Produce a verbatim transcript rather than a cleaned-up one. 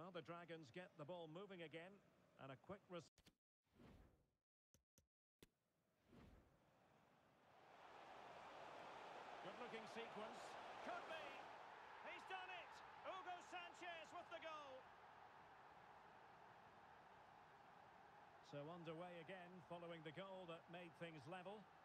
Well, the Dragons get the ball moving again, and a quick response. Good-looking sequence. Could be. He's done it. Hugo Sanchez with the goal. So underway again following the goal that made things level.